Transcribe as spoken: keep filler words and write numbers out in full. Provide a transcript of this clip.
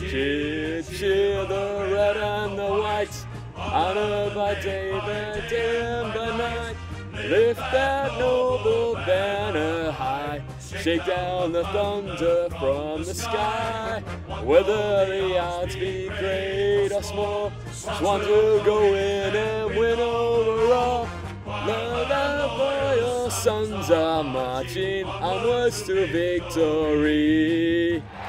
Cheer, cheer the red and the white, honored by day, by day and by night. Lift that noble banner high, shake down the thunder from the sky. Whether the odds be great or small, Swans will go in and win over all. Love and loyal sons are marching onwards to victory.